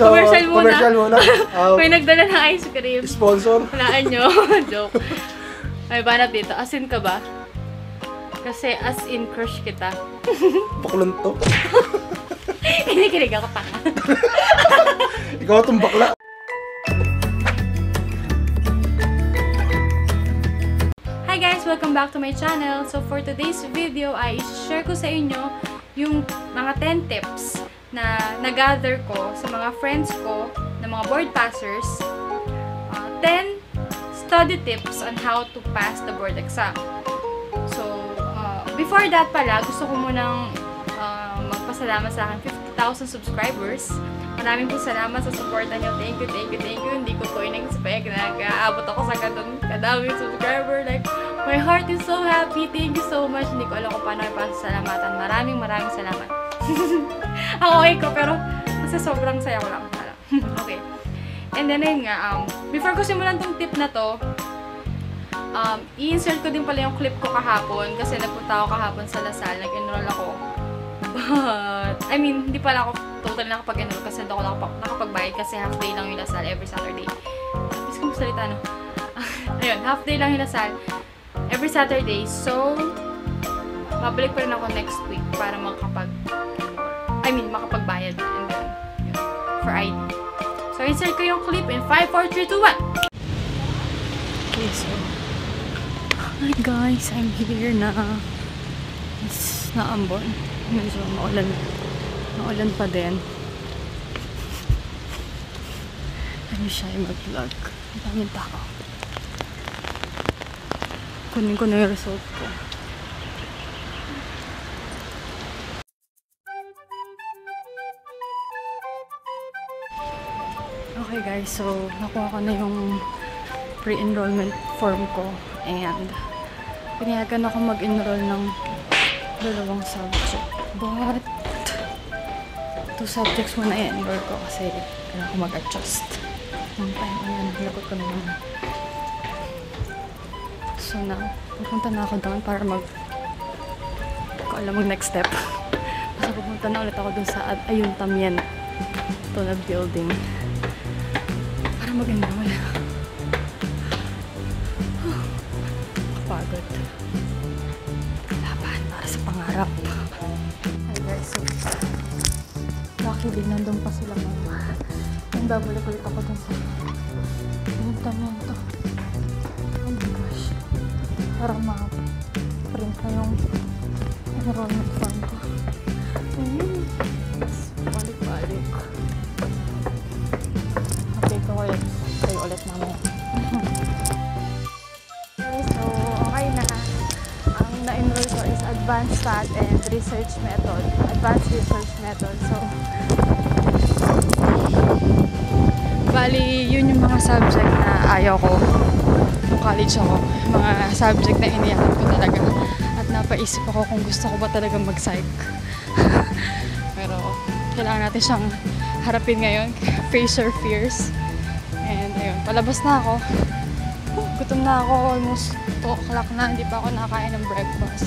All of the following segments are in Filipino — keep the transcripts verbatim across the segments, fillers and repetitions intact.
So, commercial muna. Commercial muna. Uh, May nagdala ng ice cream. Sponsor. Walaan nyo. Joke. May banat dito. As in ka ba? Kasi as in crush kita. Baklon to. Kinikilig ako pa. Ikaw itong bakla. Hi guys! Welcome back to my channel. So for today's video ay i-share ko sa inyo yung mga ten tips na nag-gather ko sa mga friends ko na mga board passers. Uh, ten study tips on how to pass the board exam. So uh, before that pala, gusto ko munang uh, magpasalamat sa akin fifty thousand subscribers. Maraming po salamat sa supporta nyo. Thank you, thank you, thank you. Hindi ko po in-expect na nag-aabot ako sa ganun kadaming subscriber. Like, my heart is so happy. Thank you so much. Hindi ko alam kung paano ipasasalamatan. Maraming maraming salamat. Ang okay ko, pero kasi sobrang saya ko lang. Okay. And then, ayun nga, um, before ko simulan tong tip na to, um, i-insert ko din pala yung clip ko kahapon kasi nagpunta ako kahapon sa Lasal. Nag-enroll ako. But, I mean, hindi pala ako totally nakapag-enroll kasi hindi ako nakapag nakapagbayad kasi half day lang yung Lasal every Saturday. Tapos kung salita, no? Ayun, half day lang yung Lasal every Saturday. So, mabalik pa rin ako next week para makapag I mean, makapagbayad and then, yun, for I D. So, insert ko yung clip in five, four, three, two, one! Okay, so, hi guys, I'm here na. It's naambon. Medyo maulan. Maulan pa din. Ano siya yung mag-vlog. Ang daming tao. Kunin ko na yung result ko. Okay guys, so nakuha ko na yung pre-enrollment form ko and pinayagan ako mag-enroll ng dalawang subject. But two subjects muna i-enroll ko kasi kailangan ko mag-adjust. Ang time, ayan, lagot ko na yun. So na, pupunta na ako doon para mag ko alam mag next step. Basta pupunta na ulit ako doon sa ayun tamyan ito na building para mag-enroll. Kapagod. Laban para sa pangarap. Hi guys, so luckily nandun pa sila mama. Yung babalik ulit ako dun sa yung tamyan to. Oh my gosh. Para ma-print na yung enrollment form ko. Ayun. Balik-balik. Update ko ulit. Kayo ulit mamaya. Okay, so okay na. Ang na-enroll ko is Advanced Stat and Research Method. Advanced Research Method. So, bali, yun yung mga subject na ayaw ko. Nung college ako, mga subject na iniyakan ko talaga. At napaisip ako kung gusto ko ba talaga mag-psych. Pero, kailangan natin siyang harapin ngayon. Face your fears. And, ayun, palabas na ako. Oh, gutom na ako. Almost two o'clock na. Hindi pa ako nakakain ng breakfast.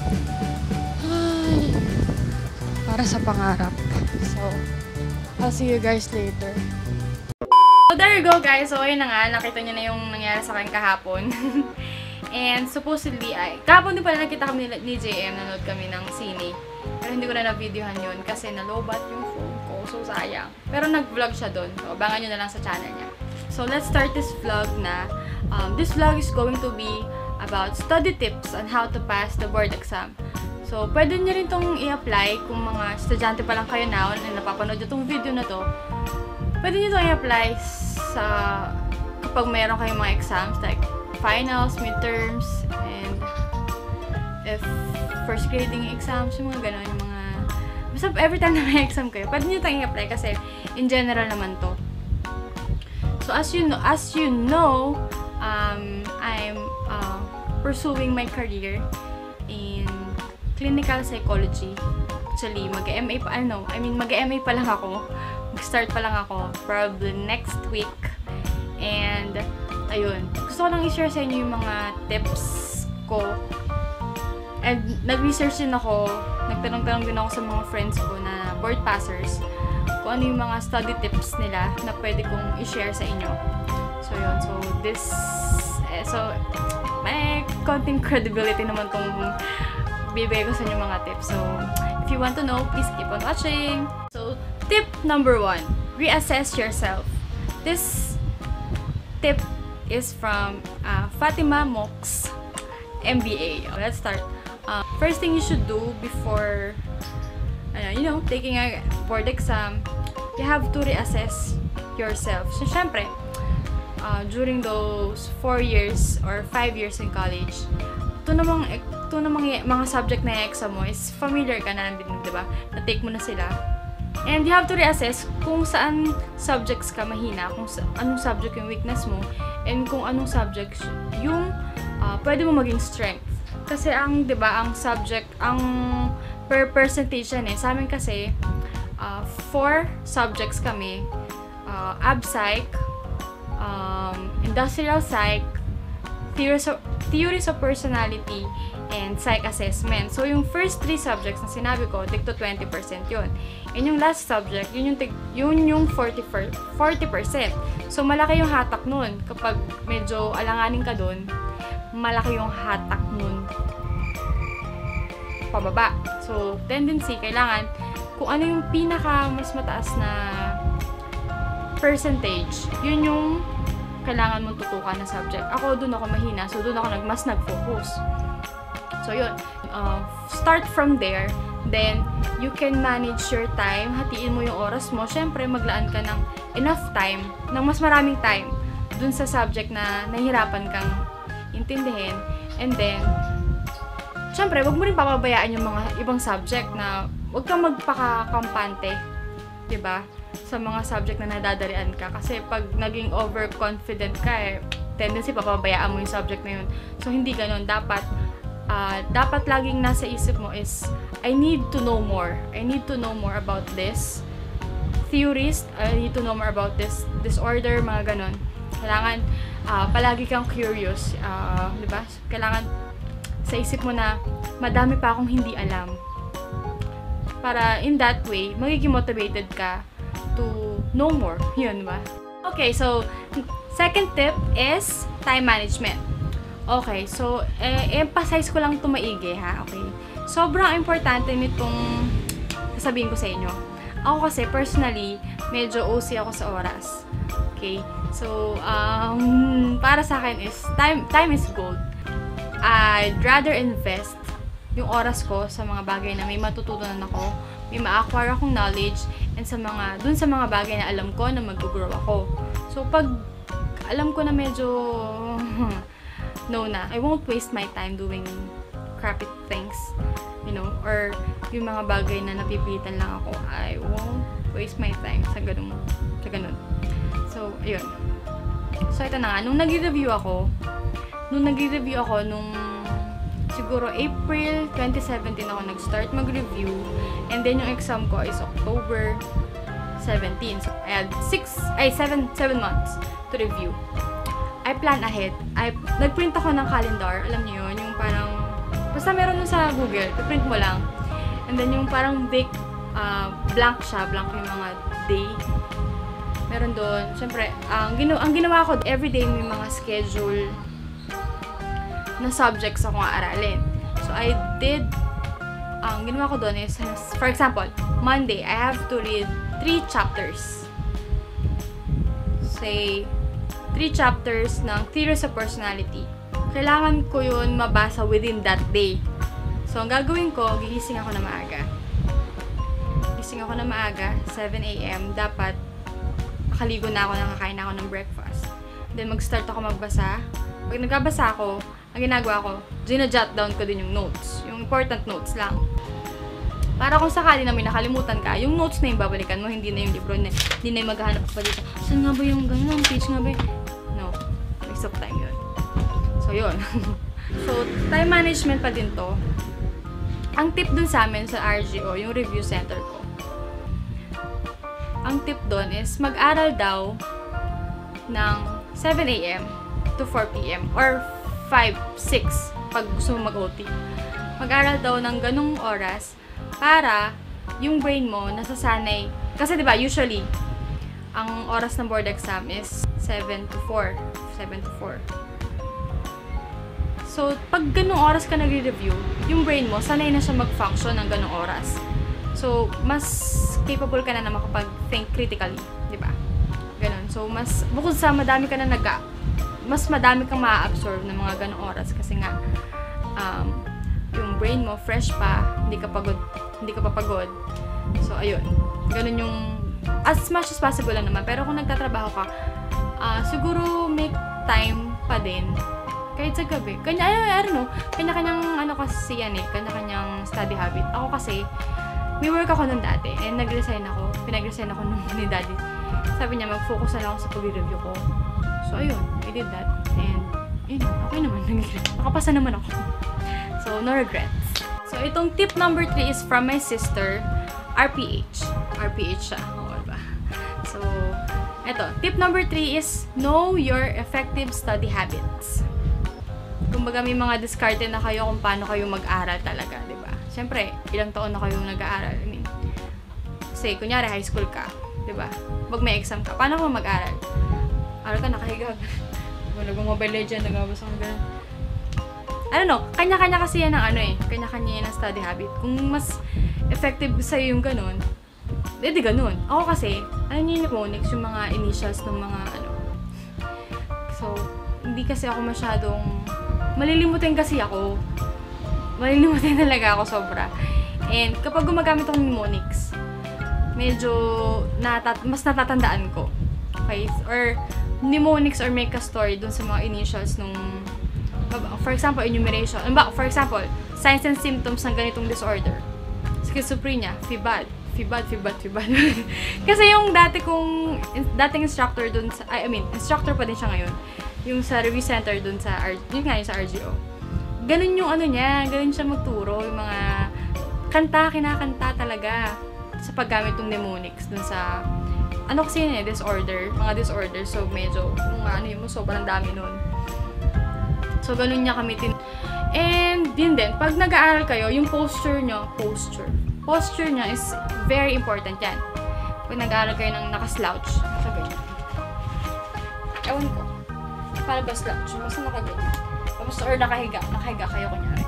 Ay, para sa pangarap. So, I'll see you guys later. So, there you go guys. So, ayun na nga. Nakita niyo na yung nangyari sa akin kahapon. And supposedly, ay, kahapon din pala nakita kami ni, ni J M. Nanood kami ng sine. Pero hindi ko na na-videohan yun kasi nalobat yung phone ko. So, sayang. Pero nag-vlog siya doon. So, abangan nyo na lang sa channel niya. So, let's start this vlog na. Um, this vlog is going to be about study tips on how to pass the board exam. So, pwede nyo rin itong i-apply kung mga estudyante pa lang kayo now na napapanood nyo itong video na to. Pwede nyo itong i-apply sa kapag meron kayong mga exams like finals, midterms, and if first grading exams, yung mga gano'n, yung mga basta every time na may exam kayo, pwede nyo itong i-apply kasi in general naman to. So, as you know, as you know um, I'm uh, pursuing my career in clinical psychology. Actually, mag-M A pa, ano, I mean, mag-M A pa lang ako. Mag-start pa lang ako, probably next week. And, ayun. Gusto ko lang i-share sa inyo yung mga tips ko. And, nag-research din ako, nagtanong-tanong din ako sa mga friends ko na board passers kung ano yung mga study tips nila na pwede kong i-share sa inyo. So, yun. So, this, eh, so, may konting credibility naman tong bibigay ko sa inyo mga tips. So, if you want to know, please keep on watching. So, tip number one, reassess yourself. This tip is from uh, Fatima Mox, M B A. Let's start. Uh, first thing you should do before, uh, you know, taking a board exam, you have to reassess yourself. So, syempre, uh, during those four years or five years in college, ito namang, ito namang mga subject na exam mo is familiar ka na, di ba? Na-take mo na sila. And you have to reassess kung saan subjects ka mahina, kung sa, anong subject yung weakness mo, and kung anong subjects yung uh, pwede mo maging strength. Kasi ang, di ba, ang subject, ang per percentage yan eh. Sa amin kasi, uh, four subjects kami, uh, Ab Psych, um, Industrial Psych, Theories of, Theories of Personality, and Psych Assessment. So, yung first three subjects na sinabi ko, tigto twenty percent yun. And yung last subject, yun yung, tig, yun yung forty percent. So, malaki yung hatak nun. Kapag medyo alanganin ka dun, malaki yung hatak nun pababa. So, tendency, kailangan kung ano yung pinaka mas mataas na percentage, yun yung kailangan mong tutukan na subject. Ako, dun ako mahina. So, dun ako nag, mas nag-focus. So, yun. Uh, start from there. Then, you can manage your time. Hatiin mo yung oras mo. Siyempre, maglaan ka ng enough time, ng mas maraming time dun sa subject na nahihirapan kang intindihin. And then, siyempre, wag mo rin papabayaan yung mga ibang subject na wag kang magpaka-kampante, diba? Sa mga subject na nadadarian ka. Kasi pag naging overconfident ka, eh, tendency papabayaan mo yung subject na yun. So, hindi ganun. Dapat, uh, dapat laging nasa isip mo is, I need to know more. I need to know more about this theorist. I need to know more about this disorder, mga ganun. Kailangan, uh, palagi kang curious. Uh, diba? Kailangan, sa isip mo na madami pa akong hindi alam. Para in that way, magiging motivated ka to know more. Yun ba? Okay, so second tip is time management. Okay, so eh, emphasize ko lang ito maigi ha. Okay. Sobrang importante nitong sasabihin ko sa inyo. Ako kasi personally, medyo O C ako sa oras. Okay? So, um, para sa akin is time time is gold. I'd rather invest yung oras ko sa mga bagay na may matututunan ako, may ma-acquire akong knowledge, and sa mga, dun sa mga bagay na alam ko na mag-grow ako. So, pag alam ko na medyo no na, I won't waste my time doing crappy things, you know, or yung mga bagay na napipilitan lang ako, I won't waste my time sa ganun, sa ganun. So, ayun. So, ito na nga, nung nag-review ako, Nung nag-review ako, nung siguro April twenty seventeen ako nag-start mag-review. And then yung exam ko is October seventeenth. So, I had six, ay, seven, seven months to review. I plan ahead. I, nag-print ako ng calendar. Alam niyo yun, yung parang, basta meron nun sa Google, print mo lang. And then yung parang big, uh, blank siya, blank yung mga day. Meron doon. Siyempre, ang, ginawa, ang ginawa ko, everyday may mga schedule na subjects ako aralin. So, I did, ang ginawa ko doon is, for example, Monday, I have to read three chapters. Say, three chapters ng Theories of Personality. Kailangan ko yun mabasa within that day. So, ang gagawin ko, gigising ako na maaga. Gising ako na maaga, seven A M Dapat, nakaligo na ako, nakakain na ako ng breakfast. Then, mag-start ako magbasa. Pag nagbabasa ako, ang ginagawa ko, gina-jot down ko din yung notes. Yung important notes lang. Para kung sakali na may nakalimutan ka, yung notes na yung babalikan mo, hindi na yung libro na, hindi na yung maghahanap pa dito. Saan nga ba yung ganun? Page nga ba yung... No. Waste of time yun. So, yun. So, time management pa din to. Ang tip dun sa amin sa R G O, yung review center ko, ang tip dun is mag-aral daw ng seven A M to four P M or five, six pag gusto mo mag-O T. Mag-aral daw ng ganung oras para yung brain mo nasasanay Kasi diba, usually, ang oras ng board exam is seven to four. seven to four. So, pag ganung oras ka nagre-review, yung brain mo, sanay na siya mag-function ng ganung oras. So, mas capable ka na na makapag-think critically, di ba? Ganon. So, mas, bukod sa madami ka na nag mas madami kang ma-absorb ng mga ganung oras kasi nga, um, yung brain mo, fresh pa, hindi ka pagod, hindi ka papagod. So, ayun. Ganon yung, as much as possible lang naman. Pero kung nagtatrabaho ka, uh, siguro make time pa din. Kahit sa gabi. Kanya, I don't know, kanya-kanyang, ano kasi yan eh, kanya-kanyang study habit. Ako kasi, may work ako nun dati, and nag-resign ako, pinag-resign ako nung ni daddy. Sabi niya, mag-focus na lang ako sa pag-review ko. So, ayun, I did that. And, yun, okay naman, nakapasa naman ako. So, no regrets. So, itong tip number three is from my sister, R P H. R P H siya. Oo, diba? So, eto, tip number three is, know your effective study habits. Kumbaga may mga diskarte na kayo kung paano kayo mag-aral talaga, di ba? Siyempre, ilang taon na kayo nag-aaral. I mean, kasi, kunyari, high school ka, di ba? Pag may exam ka, paano ka mag-aral? Aral ka, nakahiga. Nag-mobile legend, nag-abasa ka gano'n. I don't know, kanya-kanya kasi yan ng ano eh. Kanya-kanya yan ng study habit. Kung mas effective sa'yo yung gano'n, edi gano'n. Ako kasi, ano niyo yung phonics, yung mga initials ng mga ano. So, hindi kasi ako masyadong malilimutin kasi ako. Malilimutin talaga ako sobra. And kapag gumagamit ako ng mnemonics, medyo natat mas natatandaan ko. Okay? Or mnemonics or make a story dun sa mga initials nung, for example, enumeration. For example, signs and symptoms ng ganitong disorder. Schizophrenia, F I B A D. F I B A D, F I B A D, F I B A D. Kasi yung dati kong, dating instructor dun sa, I mean, instructor pa din siya ngayon. Yung sa review center dun sa, yun nga yung sa R G O. Ganun yung ano niya, ganun siya magturo, yung mga kanta, kinakanta talaga sa paggamit ng mnemonics dun sa, ano kasi yun eh, disorder, mga disorder, so medyo, kung ano yun mo, sobrang dami nun. So, ganun niya kamitin. And, yun din, pag nag-aaral kayo, yung posture nyo, posture, posture nyo is very important yan. Pag nag-aaral kayo ng nakaslouch, sabi, ewan ko, para ba slouch? Basta nakaganyan. Tapos, or nakahiga. Nakahiga kayo, kunyari.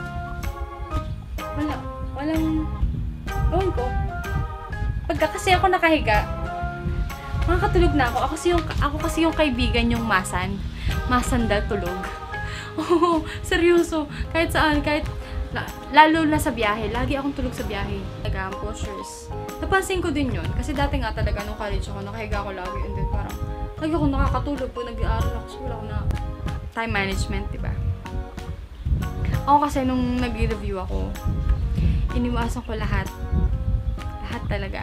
Wala. Walang, ewan ko. Pagka kasi ako nakahiga, makakatulog na ako. Ako kasi yung, ako kasi yung kaibigan yung masan. Masandal tulog. Oo, seryoso. Kahit saan, kahit, lalo na sa biyahe. Lagi akong tulog sa biyahe. Talaga, postures. Napansin ko din yun. Kasi dati nga talaga nung college ako, nakahiga ako lagi. And then parang, lagi ako nakakatulog pag nag-aaral ako. So, wala ako na time management, diba? Ako kasi nung nag-review ako, iniwasan ko lahat. Lahat talaga.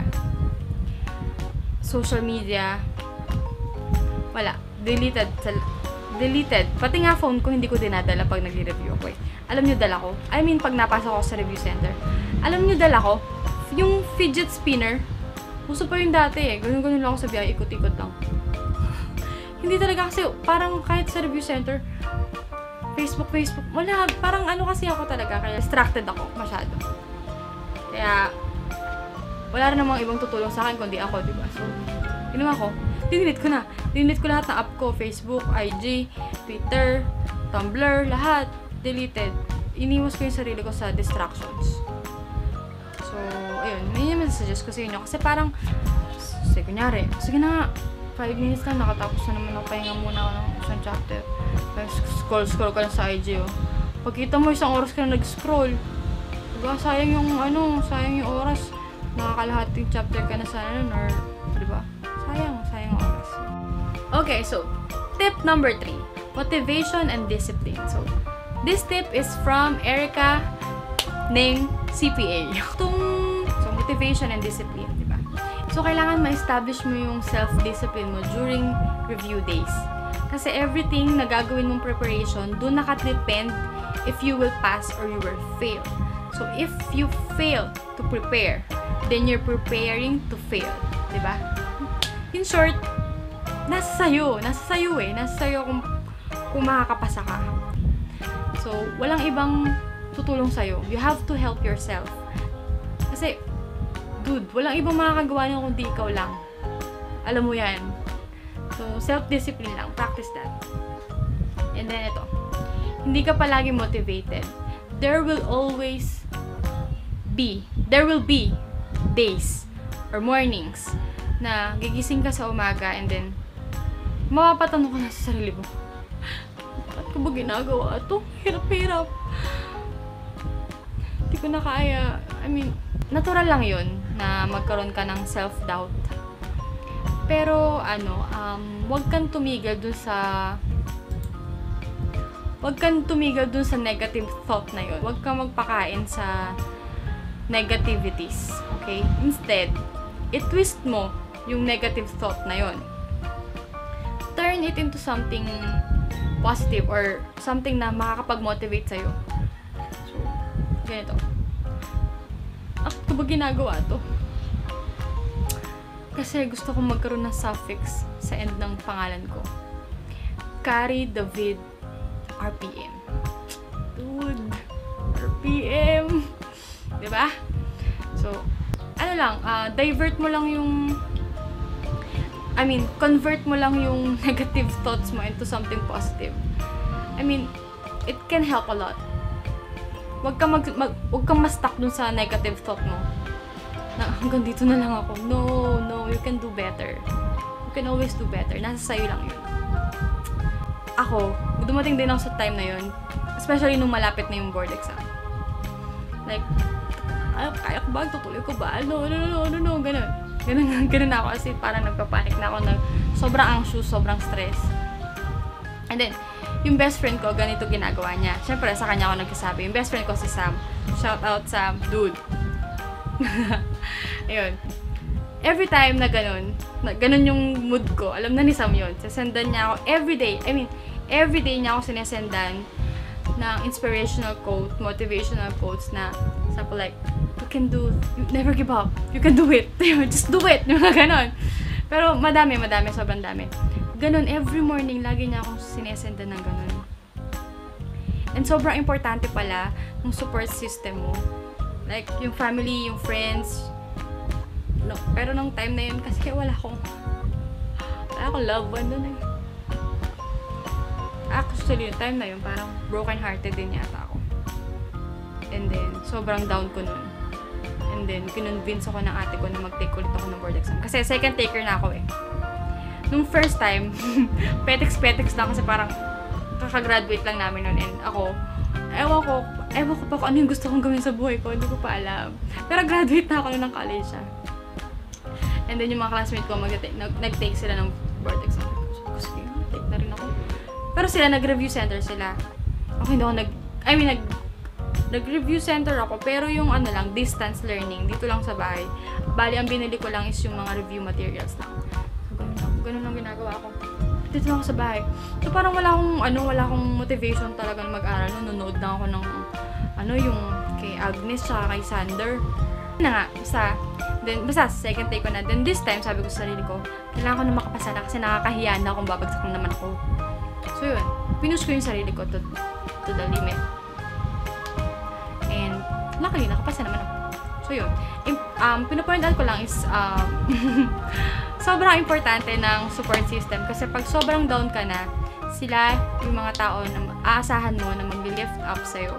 Social media, wala. Deleted. Deleted. Pati nga phone ko, hindi ko dinadala pag nag-review ako eh. Alam nyo, dala ko. I mean, pag napasok ako sa review center. Alam nyo, dala ko. Yung fidget spinner. Uso pa yung dati eh. Ganun-ganun lang ako sa biyahe. Ikot-ikot lang. Hindi talaga kasi, parang kahit sa review center, Facebook, Facebook, wala. Parang ano kasi ako talaga. Kaya distracted ako masyado. Kaya, wala rin namang ibang tutulong sa akin kundi ako, diba? So, ginawa ko. Dinelete ko na. Dinelete ko lahat ng app ko. Facebook, I G, Twitter, Tumblr, lahat. Deleted. Iniwas ko yung sarili ko sa distractions. So, ayun. May yung message ko sa inyo. Kasi parang, sige, kunyari, sige na nga, five minutes lang, nakatapos na naman ako. Pahinga muna ako ng isang chapter. Scroll-scroll ka lang sa I G, oh. Pagkita mo, isang oras ka na nag-scroll. Diba? Sayang yung, ano, sayang yung oras. Nakakalahating chapter ka na sa ano, or, diba? Sayang, sayang oras. Okay, so, tip number three. Motivation and discipline. So, this tip is from Erica ng C P A. Itong, so, motivation and discipline, diba? So, kailangan ma-establish mo yung self-discipline mo during review days. Kasi everything na gagawin mong preparation, doon nakadepend if you will pass or you will fail. So, if you fail to prepare, then you're preparing to fail. Diba? In short, nasa sayo. Nasa sayo eh. Nasa sayo kung, kung makakapasa ka. So, walang ibang tutulong sa'yo. You have to help yourself. Kasi, dude, walang ibang makakagawa niyo kundi ikaw lang. Alam mo yan. So, self-discipline lang. Practice that. And then, ito. Hindi ka palagi motivated. There will always be, there will be days or mornings na gigising ka sa umaga and then mapapatanong ka na sa sarili mo. Bakit ko ba ginagawa ito? Hirap-hirap. Hindi ko na kaya. I mean, natural lang yun na magkaroon ka ng self-doubt. Pero, ano, um, wag kang tumigil dun sa wag kang tumigil dun sa negative thought na yun. Wag kang magpakain sa negativities. Okay? Instead, i-twist mo yung negative thought na yun. Turn it into something positive or something na makakapag-motivate sa'yo. So, ganito. Bakit ko ba ginagawa to? Kasi gusto kong magkaroon ng suffix sa end ng pangalan ko. Carry David R P M. Dude, R P M. Diba? So, ano lang, uh, divert mo lang yung I mean, convert mo lang yung negative thoughts mo into something positive. I mean, it can help a lot. Wag kang mag, mag wag kang ma-stuck dun sa negative thought mo. Na hanggang dito na lang ako. No, no, you can do better. You can always do better. Nasa sayo lang yun. Ako, dumating din ako sa time na yun. Especially nung malapit na yung board exam. Like, ay, kaya ko ba? Tutuloy ko ba? No, no, no, no, no, ganun. Ganun, ganun ako kasi parang nagpapanik na ako. Nag, sobrang anxious, sobrang stress. And then, yung best friend ko, ganito ginagawa niya. Siyempre, sa kanya ako nagsasabi. Yung best friend ko si Sam. Shout out, Sam. Dude. Ayun. Every time na ganun, na ganun yung mood ko, alam na ni Sam yun. Sasendan niya ako everyday. I mean, everyday niya ako sinesendan ng inspirational quote, motivational quotes na, sample like, you can do, you never give up. You can do it. Just do it. Yung mga ganun. Pero madami, madami, sobrang dami. Ganun, every morning, lagi niya akong sinesendan ng ganun. And sobrang importante pala ng support system mo. Like, yung family, yung friends. No, pero nung time na yun, kasi wala akong, wala akong loved one dun eh. Actually, yung time na yun, parang broken-hearted din yata ako. And then, sobrang down ko nun. And then, kinonvince ako ng ate ko na mag-take ulit ako ng board exam. Kasi second taker na ako eh. Nung first time, petex-petex lang kasi parang kakagraduate lang namin nun. And ako, ewan ko, ewan ko pa kung ano yung gusto kong gawin sa buhay ko. Hindi ko pa alam. Pero graduate na ako nun ng college siya. And then yung mga classmates ko, nag-take sila ng board exam. Gusto ko, take na rin ako. Pero sila, nag-review center sila. Okay, hindi ako nag... I mean, nag... Nag-review center ako, pero yung ano lang, distance learning, dito lang sa bahay. Bali, ang binili ko lang is yung mga review materials lang. So, ganun lang. Ganun lang ginagawa ko. Dito lang ako sa bahay. So, parang wala akong, ano, wala akong motivation talaga na mag-aral. Nanonood lang ako ng, ano, yung kay Agnes, tsaka kay Sander. Na nga, basta, then, basta, second take ko na. Then, this time, sabi ko sa sarili ko, kailangan ko na makapasa na kasi nakakahiya na kung babagsak na naman ako. So, yun. Pinush ko yung sarili ko to, to the limit. And, luckily, nakapasa naman ako. So, yun. Um, pinapoint out ko lang is, um, sobrang importante ng support system. Kasi pag sobrang down ka na, sila yung mga tao na aasahan mo na mag-lift up sa'yo.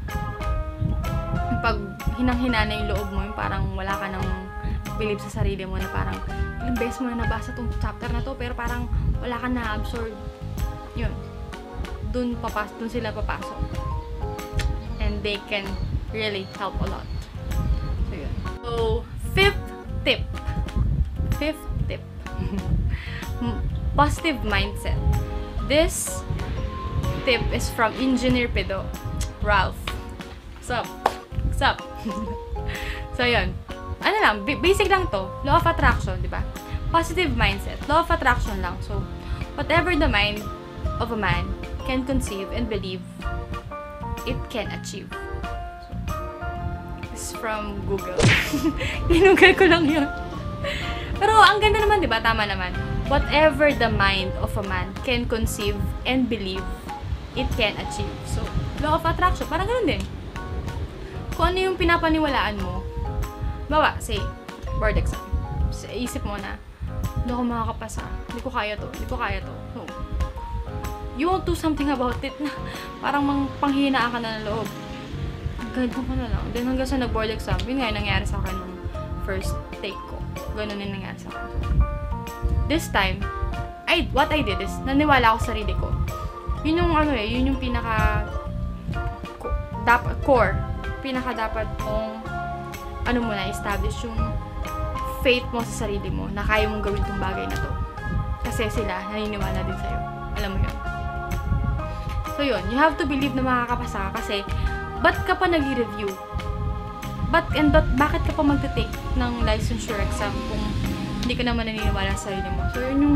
Pag hinang-hina na yung loob mo, yung parang wala ka nang believe sa sarili mo na parang, ilang beses mo na nabasa tong chapter na to, pero parang wala ka na-absorb. Yun. Dun, papas dun sila papasok. And they can really help a lot. So, yun. So, fifth tip. Fifth tip. Positive mindset. This tip is from Engineer Pido. Ralph. What's up? What's up? So, yun. Ano lang, basic lang to. Law of attraction, di ba? Positive mindset. Law of attraction lang. So, whatever the mind of a man can conceive and believe, it can achieve. So, this is from Google. Ginugol ko lang yun. Pero, ang ganda naman, di ba? Tama naman. Whatever the mind of a man can conceive and believe, it can achieve. So, law of attraction, parang ganun din. Kung ano yung pinapaniwalaan mo, bawa, say, board exam. So, isip mo na, hindi ako makakapasa. Hindi ko kaya to. Hindi ko kaya to. So, you won't do something about it na parang mang panghinaan ka na ng loob. Ganito ko na lang. Then hanggang sa nag-board exam, yun nga yung nangyari sa akin nung first take ko. Ganun yung nangyari sa akin. This time, I, what I did is, naniwala ako sa sarili ko. Yun yung ano eh, yun yung pinaka ko, dapat, core. Pinaka dapat kong ano muna, establish yung faith mo sa sarili mo na kaya mong gawin tong bagay na to. Kasi sila, naniniwala din sa'yo. Alam mo yun. So yun, you have to believe na makakapasa ka kasi ba't ka pa nag-review? Ba't and ba't, bakit ka pa magte-take ng licensure exam kung hindi ka naman naniniwala sa sarili mo? So yun yung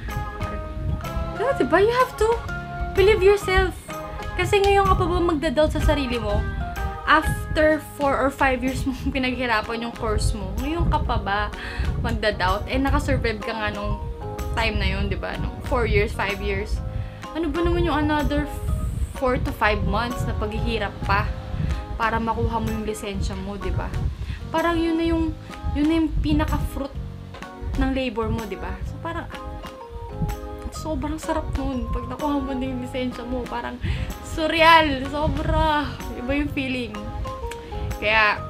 diba? You have to believe yourself. Kasi ngayon ka pa ba magda-doubt sa sarili mo? After four or five years mo pinaghirapan yung course mo, ngayon ka pa ba magda-doubt? Eh, nakasurvive ka nga nung time na yun, diba? Nung four years, five years. Ano ba naman yung another four to five months na paghihirap pa para makuha mo yung lisensya mo, diba? Parang yun na yung, yun na yung pinaka-fruit ng labor mo, diba? So, parang, sobrang sarap nun. Pag nakuha mo na yung lisensya mo, parang surreal. Sobra. Iba yung feeling. Kaya,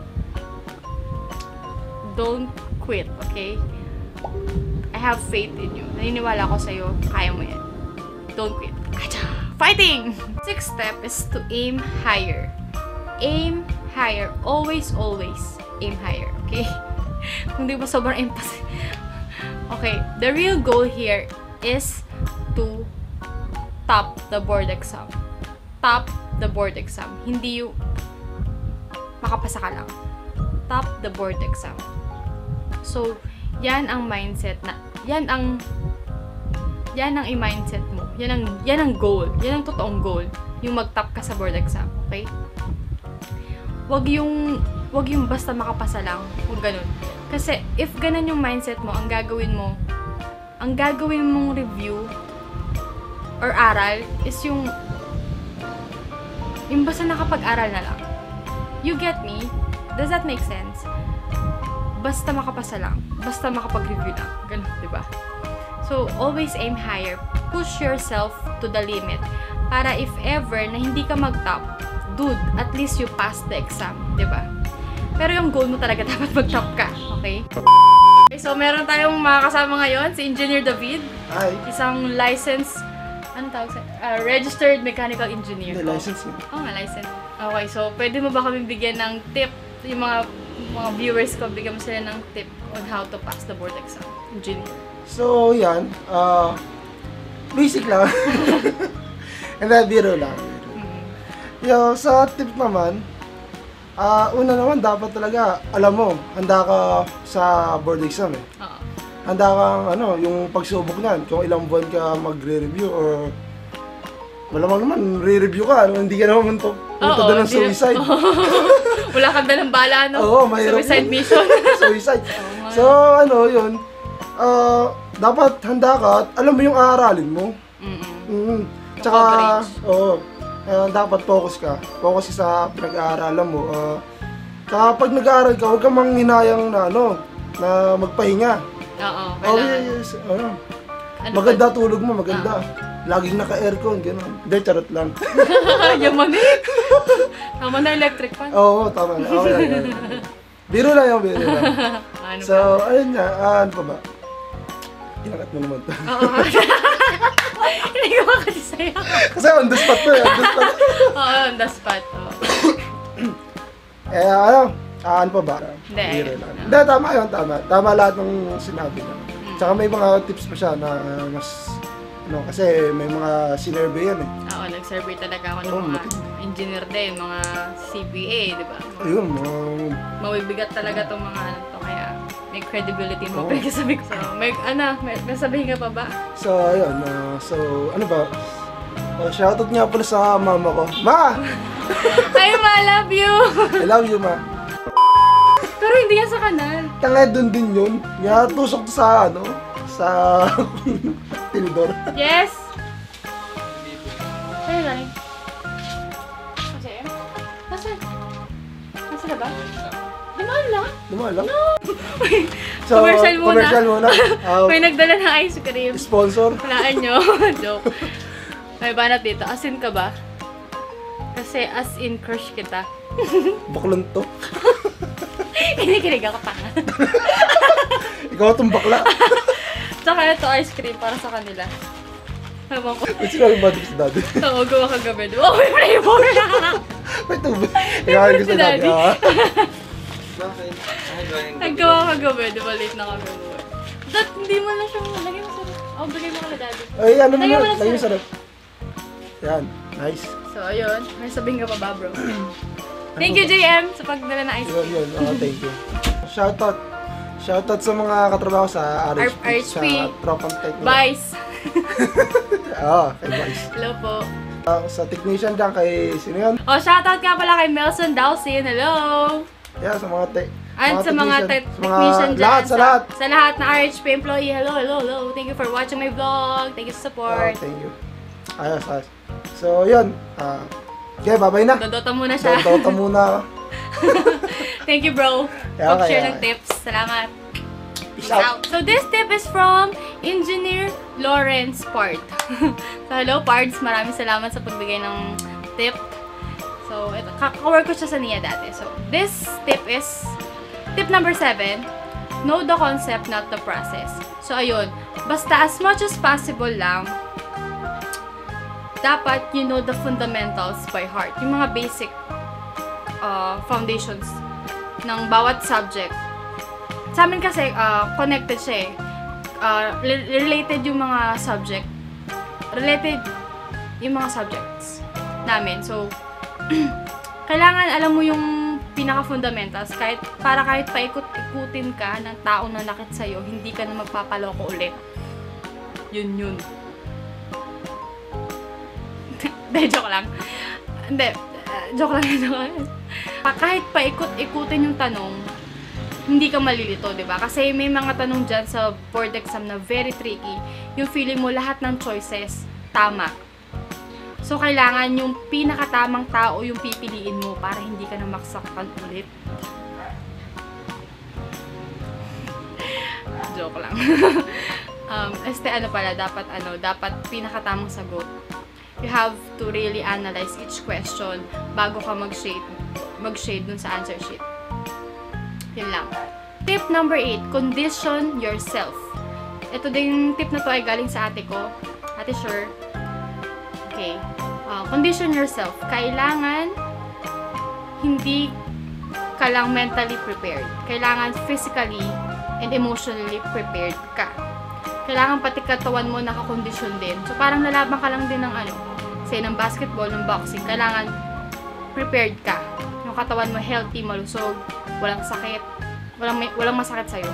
don't quit, okay? I have faith in you. Naniniwala ko sa'yo. Kaya mo yan. Don't quit. Acha! Fighting! Sixth step is to aim higher. Aim higher. Always, always aim higher, okay? Kung di ba sobrang emphasis. Okay, the real goal here is to top the board exam. Top the board exam. Hindi yung makapasa ka lang. Top the board exam. So, yan ang mindset na, yan ang, yan ang i-mindset mo. Yan ang, yan ang goal. Yan ang totoong goal. Yung mag-top ka sa board exam. Okay? Wag yung, wag yung basta makapasa lang. Huwag ganun. Kasi, if ganun yung mindset mo, ang gagawin mo, ang gagawin mong review or aral is yung yung basta nakapag-aral na lang. You get me? Does that make sense? Basta makapasa lang. Basta makapag-review lang. Ganun, diba? So, always aim higher. Push yourself to the limit. Para if ever na hindi ka mag-top, dude, at least you pass the exam. Diba? Pero yung goal mo talaga dapat mag-top ka. Okay? Okay, so meron tayong mga kasama ngayon, si Engineer David. Hi. Isang licensed, ano tawag sa, uh, registered mechanical engineer. Hindi, license yun. Oo nga, license. Okay, so pwede mo ba kami bigyan ng tip, yung mga mga viewers ko, bigyan mo sila ng tip on how to pass the board exam, engineer. So, yan. Uh, basic lang. And then, biro lang. Mm-hmm. Yo, sa tip naman, uh, una naman, dapat talaga, alam mo, handa ka sa board exam eh. Oo. Handa kang, ano, yung pagsubok niyan, kung ilang buwan ka magre-review or malamang naman, re-review ka, ano, hindi ka naman to, punta doon ng suicide. Wala kang dalang bala, no? Oo, mahirap Suicide yun. mission. Suicide. Oh, so, ano, yun, uh, dapat handa ka at alam mo yung aaralin mo. Mm-mm. Mm. Tsaka, oo, uh, dapat focus ka. Focus ka sa pinag-aaralan mo. Uh, kapag nag-aaral ka, huwag kang manghinayang na, ano, na magpahinga. Oo, Oh, kailangan. yes, ano, Ano maganda tulog mo, maganda. Laging naka-aircon, gano'n. Hindi, charot lang. Yaman eh. Tama na electric fan. Oo, tama na. Okay lang. yan. Biro lang yung biro lang. Ano So, ayun nga, uh, ano pa ba? Kinakat mo naman to. Oo. Hindi ko ba kasi sa'yo? Kasi on the spot to eh, on the spot. Oo, on the spot. Oo. Eh, ano? Ah, ano pa ba? Hindi. Biro lang. Hindi, tama yun, tama. Tama lahat ng sinabi niya. Tsaka may mga tips pa siya na mas, ano, kasi may mga sinurvey yan eh. Oo, nag-survey talaga ako ng Oo, mga mati- engineer din, mga C P A, di ba? Ayun, mga... Mabibigat talaga itong mga ano to, kaya may credibility mo. Oo. Pwede sabi ko. So, may, ano, may, may sabihin ka pa ba? So, ayun, ah, so, ano ba? Uh, shoutout nga pala sa mama ko. Ma! Ay, ma, love you! I love you, ma. Pero hindi yan sa kanal. Tanga doon din yun. Nga, tusok to sa, ano, sa tinidor. Yes! Sa'yo na rin. Kasi, nasaan? Nasaan na ba? Limang lang? Limang lang? No! So, commercial muna. Commercial muna. Uh, May nagdala ng ice cream. Sponsor. Walaan nyo. Joke. May banat dito. As in ka ba? Kasi as in crush kita. Baklon to. Kinikilig ako pa nga. Ikaw itong bakla. Tsaka ito ice cream para sa kanila. Ewan ko. May sinabi ba si daddy? Oo, gawa ka gabi. Oh, may flavor! May tubig. Ikaw gusto si daddy. daddy. Ah. Naggawa ka gabi, di ba late na kami mo? Dad, hindi mo lang siya lagay mo sarap. Oh, bigay mo ka na daddy. Ay, ano mo Lagyan na? mo na Lagyan mo sarap. sarap. Yan. Nice. So, ayun. May sabihin ka pa ba, bro? Thank you, J M, sa pagdala na ice Yun, cream. yun. Oh, thank you. Shoutout. Shoutout sa mga katrabaho sa R H P. R H P. Sa Tropang Technical. Vice. Oo, kay Vice. Hello po. Uh, sa technician dyan, kay sino yun? Oh, shoutout ka pala kay Melson Dawson. Hello! Yeah, sa mga te And sa mga te- sa mga- technician dyan. Lahat, sa lahat. Sa lahat na R H P employee. Hello, hello, hello. Thank you for watching my vlog. Thank you sa Ah, support. thank you. Ayos, ayos. So, yun. Uh, okay, bye-bye na. Dodota muna siya. Dodota muna. Thank you, bro. Yeah, okay, Pag-share okay. ng tips. Salamat. Peace out. So this tip is from Engineer Lawrence Pard. So hello Pards, maraming salamat sa pagbigay ng tip. So ito, kaka-work ko siya sa niya dati. So this tip is tip number seven. Know the concept, not the process. So ayun, basta as much as possible lang, dapat you know the fundamentals by heart. Yung mga basic uh, foundations ng bawat subject. Sa amin kasi, uh, connected siya eh. Uh, related yung mga subject. Related yung mga subjects namin. So, kailangan alam mo yung pinaka-fundamentals. Kahit, para kahit paikot-ikutin ka ng tao na nakit sa'yo, hindi ka na magpapaloko ulit. Yun yun. Hindi, joke lang. Hindi, uh, joke lang, joke lang. Kahit paikot-ikutin yung tanong, hindi ka malilito, di ba? Kasi may mga tanong dyan sa board exam na very tricky. Yung feeling mo lahat ng choices, tama. So, kailangan yung pinakatamang tao yung pipiliin mo para hindi ka na maksaktan ulit. Joke lang. um, este, ano pala, dapat, ano, dapat pinakatamang sagot. You have to really analyze each question bago ka mag-shade, mag-shade dun sa answer sheet. Yun lang. Tip number eight, condition yourself. Ito din, tip na to ay galing sa ate ko. Ate Sure. Okay. Uh, condition yourself. Kailangan hindi ka lang mentally prepared. Kailangan physically and emotionally prepared ka. Kailangan pati katawan mo nakakondisyon din. So, parang lalaban ka lang din ng ano, say, ng basketball, ng boxing. Kailangan prepared ka. Yung katawan mo healthy, malusog, walang sakit, walang, may, walang masakit sa'yo.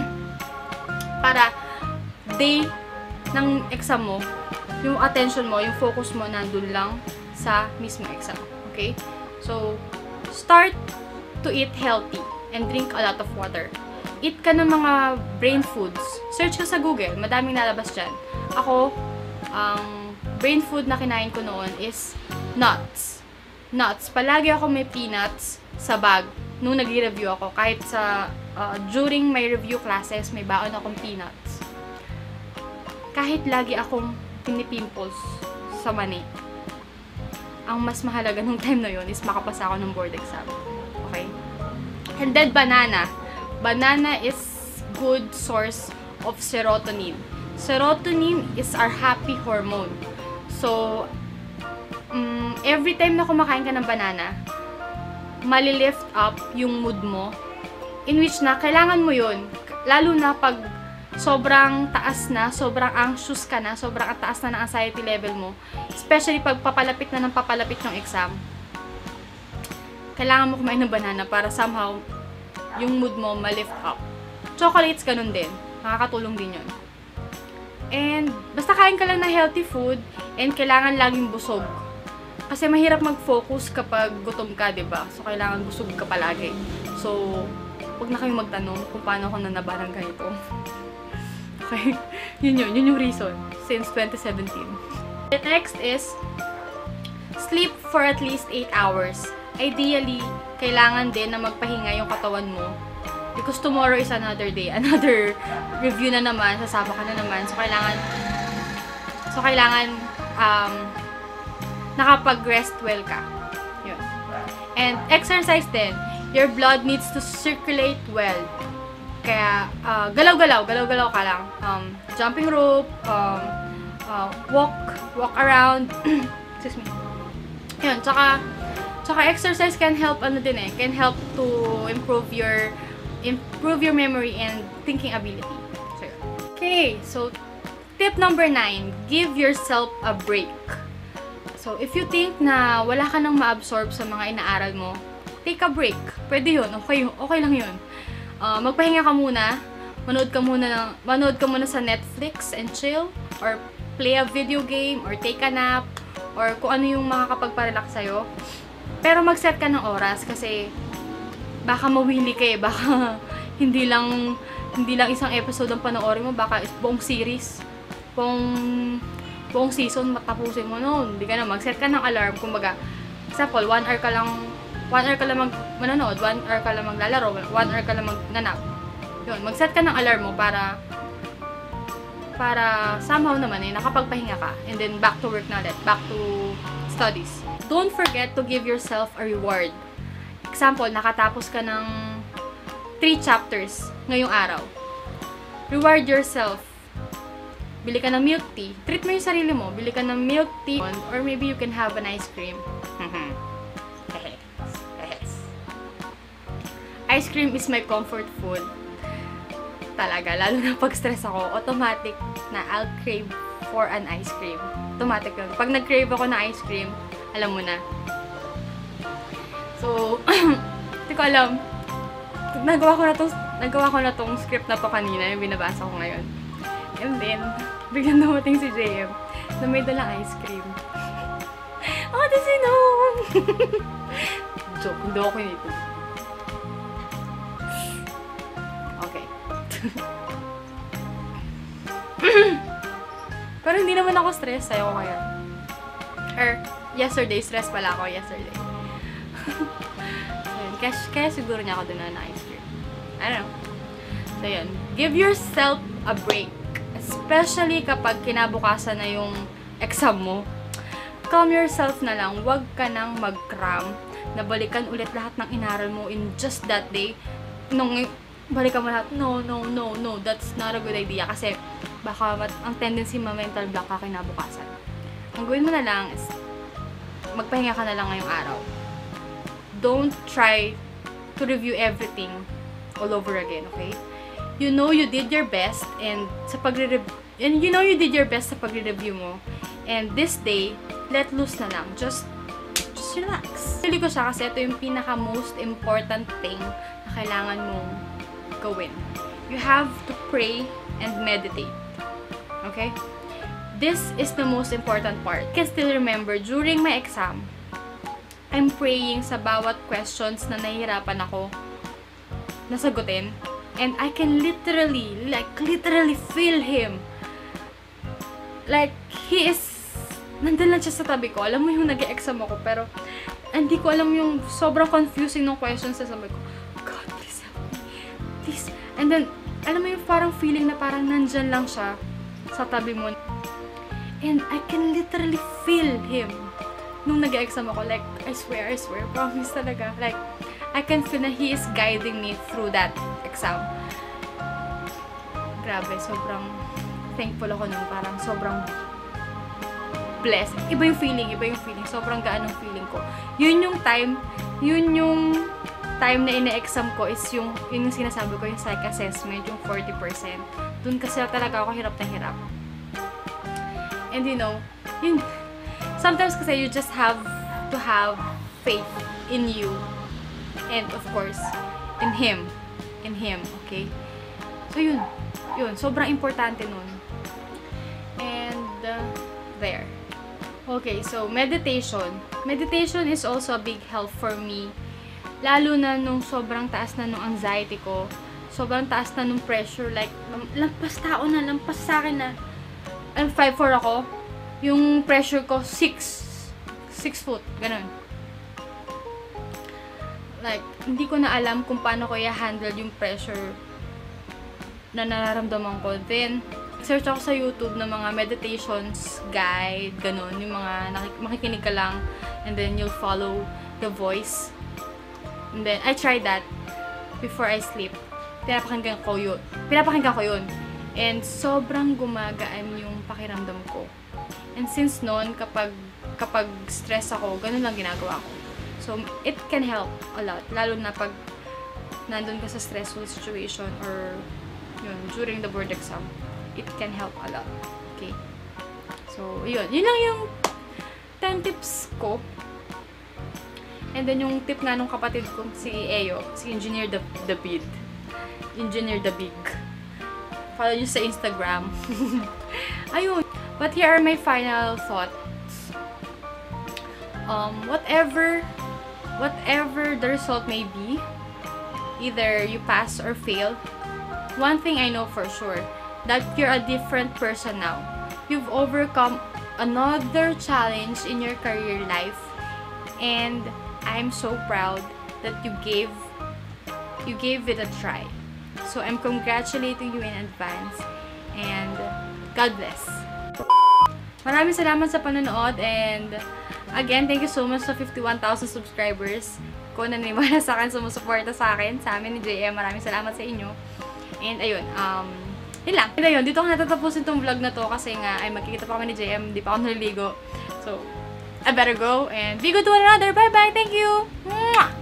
Para day ng exam mo, yung attention mo, yung focus mo nandun lang sa mismo exam. Okay? So, start to eat healthy and drink a lot of water. Eat ka ng mga brain foods. Search ka sa Google, madaming nalabas dyan. Ako, ang brain food na kinain ko noon is nuts. Nuts. Palagi ako may peanuts sa bag nung nag-review ako. Kahit sa, uh, during my review classes, may baon akong peanuts. Kahit lagi akong pinipimples sa mani, ang mas mahalaga nung time na yun is makapasa ako ng board exam. Okay? And then banana. Banana is good source of serotonin. Serotonin is our happy hormone. So, um, every time na kumakain ka ng banana, malilift up yung mood mo, in which na kailangan mo yun, lalo na pag sobrang taas na, sobrang anxious ka na, sobrang taas na ng anxiety level mo, especially pag papalapit na ng papalapit ng exam, kailangan mo kumain ng banana para somehow yung mood mo ma-lift up. Chocolates, ganun din. Nakakatulong din yun. And, basta kain ka lang ng healthy food, and kailangan laging busog. Kasi mahirap mag-focus kapag gutom ka, diba? So, kailangan busog ka palagi. So, huwag na kayong magtanong kung paano ako nanabarang ganito. Okay? Yun yun. Yun yung reason. Since twenty seventeen. The next is, sleep for at least eight hours. ideally, kailangan din na magpahinga yung katawan mo. Because tomorrow is another day. Another review na naman. Sasama ka na naman. So, kailangan, so, kailangan, um, nakapag-rest well ka. Yun. And exercise din. Your blood needs to circulate well. Kaya, uh, galaw-galaw. Galaw-galaw ka lang. Um, jumping rope, um, uh, walk, walk around. Excuse me. Yun. Tsaka, tsaka exercise can help, ano din eh, can help to improve your, improve your memory and thinking ability. So, yun. Okay. So, tip number nine. Give yourself a break. So, if you think na wala ka nang ma-absorb sa mga inaaral mo, take a break. Pwede yun. Okay, okay lang yun. Uh, magpahinga ka muna. Manood ka muna, ng, manood ka muna sa Netflix and chill. Or play a video game. Or take a nap. Or kung ano yung makakapagparelax sa'yo. Pero mag-set ka ng oras kasi baka mawili ka eh. Baka hindi lang, hindi lang isang episode ang panoorin mo. Baka buong series. Buong... buong season matapusin mo noon. Hindi ka na mag-set ka ng alarm. Kumbaga, example, one hour ka lang one hour ka lang mag manonood, one hour ka lang maglalaro, one hour ka lang magnanap. Yun, mag-set ka ng alarm mo para para somehow naman eh, nakapagpahinga ka. And then, back to work na ulit. Back to studies. Don't forget to give yourself a reward. Example, nakatapos ka ng three chapters ngayong araw. Reward yourself. Bili ka ng milk tea. Treat mo yung sarili mo. Bili ka ng milk tea. Or maybe you can have an ice cream. Ice cream is my comfort food. Talaga. Lalo na pag stress ako, automatic na I'll crave for an ice cream. Automatic yun. Pag nag-crave ako na ice cream, alam mo na. So, hindi ko alam. Nagawa ko na tong, nagawa ko na tong script na to kanina, yung binabasa ko ngayon. And then, biglang dumating si J M na may dalang ice cream. Oh, this is no! Joke, hindi ako nito. Okay. Pero hindi naman ako stress. Sa'yo ko kaya. Or, yesterday, stress pala ako yesterday. kaya, kaya siguro niya ako dun na ice cream. I don't know. So, yun. Give yourself a break. Especially kapag kinabukasan na yung exam mo. Calm yourself na lang. Huwag ka nang mag-cram. Nabalikan ulit lahat ng inaral mo in just that day. Nung balikan mo lahat, no, no, no, no. That's not a good idea. Kasi baka ang tendency ma-mental block ka kinabukasan. Ang gawin mo na lang is magpahinga ka na lang ngayong araw. Don't try to review everything all over again, okay? You know you did your best and sa pagre-review and you know you did your best sa pagre-review mo. And this day, let loose na lang. Just just relax. Pili ko siya kasi ito yung pinaka most important thing na kailangan mong gawin. You have to pray and meditate. Okay? This is the most important part. I can still remember during my exam, I'm praying sa bawat questions na nahihirapan ako nasagutin. And I can literally, like, literally feel him. Like, he is, nandun lang siya sa tabi ko. Alam mo yung nag-e-exam ako, pero hindi ko alam yung sobrang confusing ng questions sa sabi ko. God, please help me. Please. And then, alam mo yung parang feeling na parang nandyan lang siya sa tabi mo. And I can literally feel him nung nag-e-exam ako. Like, I swear, I swear, promise talaga. Like, I can feel na he is guiding me through that exam. Grabe, sobrang thankful ako nun. Parang sobrang blessed. Iba yung feeling, iba yung feeling. Sobrang gaan ng feeling ko. Yun yung time, yun yung time na ina-exam ko is yung, yun yung sinasabi ko, yung psych assessment, yung forty percent. Dun kasi talaga ako hirap na hirap. And you know, yun, sometimes kasi you just have to have faith in you. And of course, in Him. In Him, okay? So yun. Yun. Sobrang importante nun. And, uh, there. Okay, so meditation. Meditation is also a big help for me. Lalo na nung sobrang taas na nung anxiety ko. Sobrang taas na nung pressure. Like, lampas tao na, lampas sa akin na. And five four ako. Yung pressure ko, six. six foot. Ganun. like, hindi ko na alam kung paano ko i-handle yung pressure na nararamdaman ko. Then, search ako sa YouTube ng mga meditations guide, ganun, yung mga makikinig ka lang, and then you'll follow the voice. And then, I tried that before I sleep. Pinapakinggan ko yun. Pinapakinggan ko yun. And sobrang gumagaan yung pakiramdam ko. And since noon, kapag, kapag stress ako, ganun lang ginagawa ko. So, it can help a lot. Lalo na pag nandun ka sa stressful situation or yun, during the board exam. It can help a lot. Okay? So, yun. Yun lang yung ten tips ko. And then, yung tip nga nung kapatid ko, si Eyo, si Engineer the, the Bid. Engineer the Big. Follow nyo sa Instagram. Ayun. But here are my final thoughts. Um, whatever, whatever the result may be, either you pass or fail, one thing I know for sure, that you're a different person now. You've overcome another challenge in your career life, and I'm so proud that you gave you gave it a try. So I'm congratulating you in advance, and God bless. Maraming salamat sa panonood, and again, thank you so much sa fifty-one thousand subscribers. Kung naniniwala sa akin, sumusuporta sa akin, sa amin ni J M, maraming salamat sa inyo. And ayun, um, yun lang. And ayun, dito ko natatapusin tong vlog na to kasi nga, ay magkikita pa kami ni J M, di pa ako naliligo. So, I better go and be good to one another. Bye bye, thank you! Mwah!